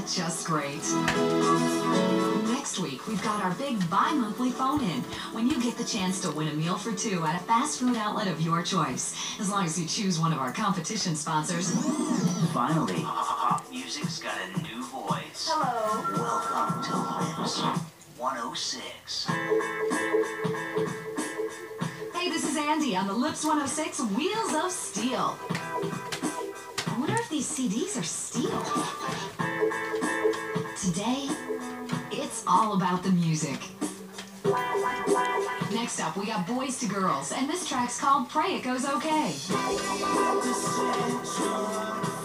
just great. Next week, we've got our big bi-monthly phone-in, when you get the chance to win a meal for two at a fast food outlet of your choice, as long as you choose one of our competition sponsors. Finally, pop music's got a new voice. Hello. Welcome to Lips 106. Hey, this is Andy on the Lips 106 Wheels of Steel. I wonder if these CDs are steel. Today, it's all about the music. Next up, we got Boys to Girls, and this track's called Pray It Goes Okay.